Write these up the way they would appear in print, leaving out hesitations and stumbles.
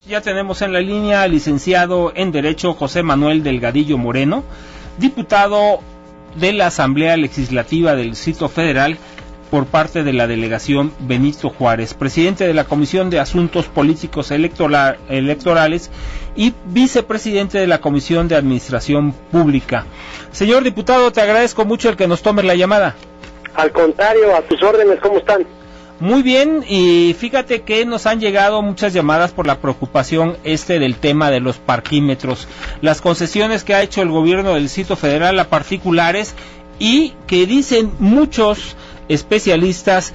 Ya tenemos en la línea al licenciado en Derecho José Manuel Delgadillo Moreno, diputado de la Asamblea Legislativa del Distrito Federal por parte de la delegación Benito Juárez, presidente de la Comisión de Asuntos Políticos Electorales y vicepresidente de la Comisión de Administración Pública. Señor diputado, te agradezco mucho el que nos tome la llamada. Al contrario, a tus órdenes, ¿cómo están? Muy bien, y fíjate que nos han llegado muchas llamadas por la preocupación del tema de los parquímetros, las concesiones que ha hecho el gobierno del Distrito Federal a particulares, y que dicen muchos especialistas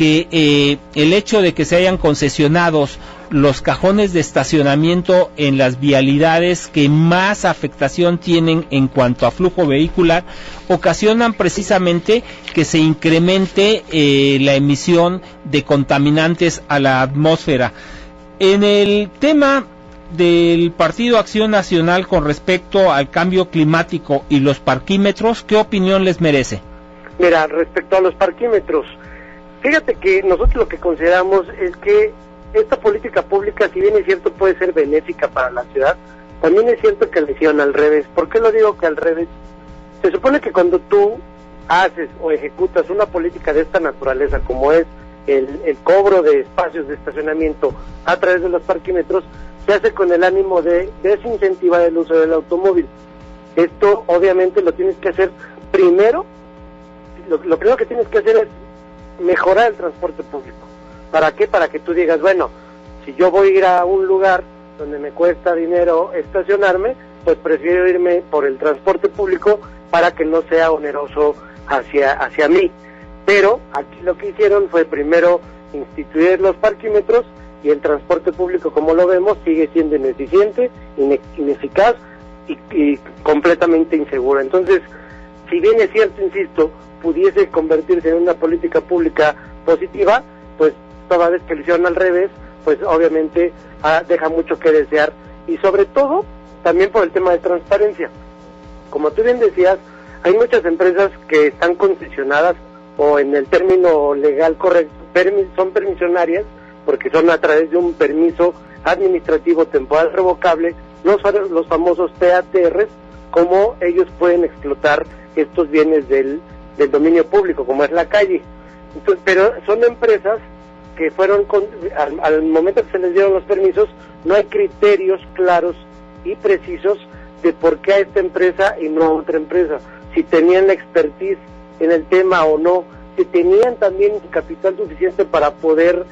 que el hecho de que se hayan concesionados los cajones de estacionamiento en las vialidades que más afectación tienen en cuanto a flujo vehicular, ocasionan precisamente que se incremente la emisión de contaminantes a la atmósfera. En el tema del Partido Acción Nacional con respecto al cambio climático y los parquímetros, ¿qué opinión les merece? Mira, respecto a los parquímetros, fíjate que nosotros lo que consideramos es que esta política pública, si bien es cierto, puede ser benéfica para la ciudad, también es cierto que la hicieron al revés. ¿Por qué lo digo que al revés? Se supone que cuando tú haces o ejecutas una política de esta naturaleza, como es el cobro de espacios de estacionamiento a través de los parquímetros, se hace con el ánimo de desincentivar el uso del automóvil. Esto obviamente lo tienes que hacer primero, lo primero que tienes que hacer es mejorar el transporte público. ¿Para qué? Para que tú digas, bueno, si yo voy a ir a un lugar donde me cuesta dinero estacionarme, pues prefiero irme por el transporte público para que no sea oneroso hacia mí. Pero aquí lo que hicieron fue primero instituir los parquímetros, y el transporte público, como lo vemos, sigue siendo ineficiente, ineficaz y completamente inseguro. Entonces, si bien es cierto, insisto, pudiese convertirse en una política pública positiva, pues toda vez que lo hicieron al revés, pues obviamente deja mucho que desear, y sobre todo también por el tema de transparencia. Como tú bien decías, hay muchas empresas que están concesionadas, o en el término legal correcto, son permisionarias, porque son a través de un permiso administrativo temporal revocable, los famosos PATRs, como ellos pueden explotar estos bienes del dominio público, como es la calle. Entonces, pero son empresas que fueron, al momento que se les dieron los permisos, no hay criterios claros y precisos de por qué a esta empresa y no a otra empresa, si tenían la expertise en el tema o no, si tenían también capital suficiente para poder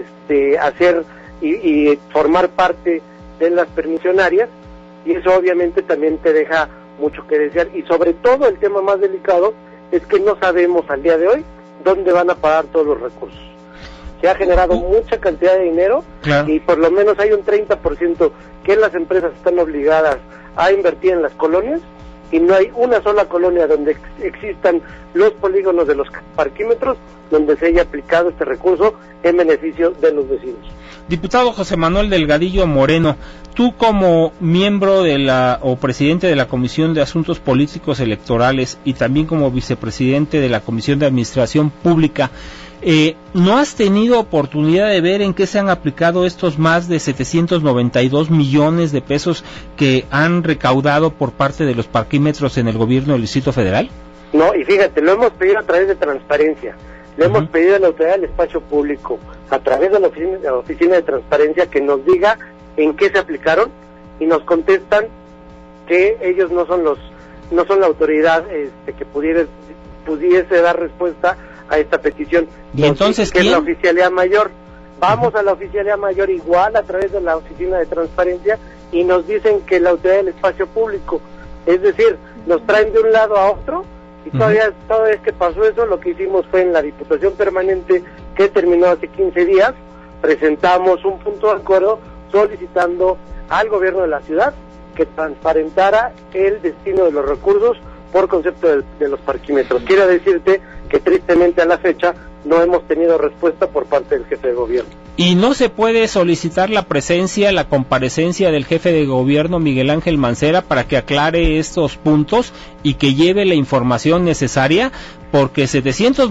hacer y formar parte de las permisionarias, y eso obviamente también te deja mucho que desear. Y sobre todo el tema más delicado es que no sabemos al día de hoy dónde van a parar todos los recursos. Se ha generado mucha cantidad de dinero, claro, y por lo menos hay un 30% que las empresas están obligadas a invertir en las colonias, y no hay una sola colonia donde existan los polígonos de los parquímetros donde se haya aplicado este recurso en beneficio de los vecinos. Diputado José Manuel Delgadillo Moreno, tú como miembro o presidente de la Comisión de Asuntos Políticos Electorales y también como vicepresidente de la Comisión de Administración Pública, ¿no has tenido oportunidad de ver en qué se han aplicado estos más de 792 millones de pesos que han recaudado por parte de los parquímetros en el gobierno del Distrito Federal? No, y fíjate, lo hemos pedido a través de transparencia, lo hemos pedido a la Autoridad del Espacio Público, a través de la Oficina de Transparencia, que nos diga en qué se aplicaron, y nos contestan que ellos no son la autoridad que pudiese dar respuesta a esta petición. ¿Y entonces quién? Es la Oficialía Mayor. Vamos a la Oficialía Mayor igual a través de la Oficina de Transparencia, y nos dicen que la Autoridad del Espacio Público, es decir, nos traen de un lado a otro, y todavía cada vez que pasó eso, lo que hicimos fue en la Diputación Permanente, que terminó hace 15 días, presentamos un punto de acuerdo solicitando al gobierno de la ciudad que transparentara el destino de los recursos por concepto de los parquímetros. Quiero decirte que tristemente a la fecha no hemos tenido respuesta por parte del jefe de gobierno. ¿Y no se puede solicitar la comparecencia del jefe de gobierno, Miguel Ángel Mancera, para que aclare estos puntos y que lleve la información necesaria? Porque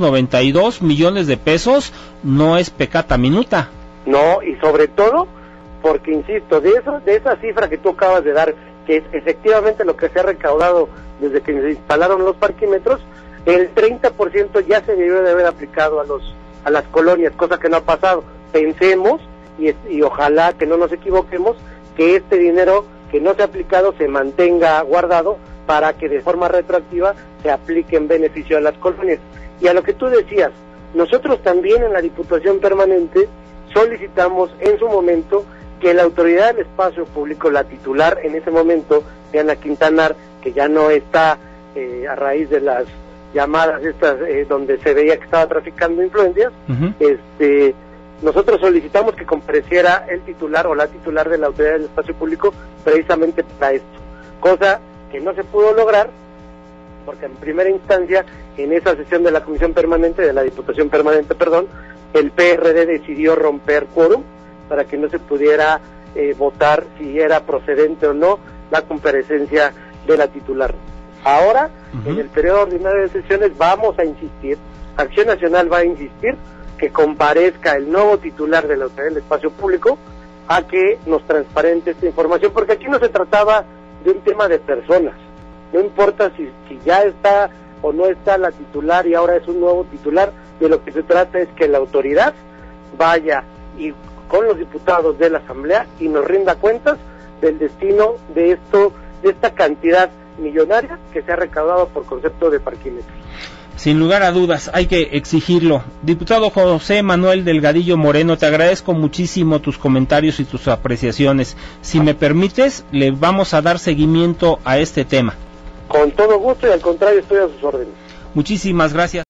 792 millones de pesos no es pecata minuta. No, y sobre todo porque insisto, de esa cifra que tú acabas de dar, que es efectivamente lo que se ha recaudado desde que se instalaron los parquímetros, el 30% ya se debió de haber aplicado a las colonias, cosa que no ha pasado. Pensemos, y ojalá que no nos equivoquemos, que este dinero que no se ha aplicado se mantenga guardado para que de forma retroactiva se aplique en beneficio a las colonias. Y a lo que tú decías, nosotros también en la Diputación Permanente solicitamos en su momento que la autoridad del espacio público, la titular en ese momento, Diana Quintanar, que ya no está a raíz de las llamadas estas donde se veía que estaba traficando influencias, nosotros solicitamos que compareciera el titular o la titular de la autoridad del espacio público precisamente para esto, cosa que no se pudo lograr porque en primera instancia en esa sesión de la Comisión Permanente, de la Diputación Permanente, el PRD decidió romper quórum para que no se pudiera votar si era procedente o no la comparecencia de la titular. Ahora, en el periodo ordinario de sesiones vamos a insistir, Acción Nacional va a insistir que comparezca el nuevo titular de la Autoridad del Espacio Público a que nos transparente esta información, porque aquí no se trataba de un tema de personas, no importa si ya está o no está la titular y ahora es un nuevo titular, de lo que se trata es que la autoridad vaya y con los diputados de la Asamblea y nos rinda cuentas del destino de esta cantidad millonaria que se ha recaudado por concepto de parquímetros. Sin lugar a dudas, hay que exigirlo. Diputado José Manuel Delgadillo Moreno, te agradezco muchísimo tus comentarios y tus apreciaciones. Si me permites, le vamos a dar seguimiento a este tema. Con todo gusto y al contrario estoy a sus órdenes. Muchísimas gracias.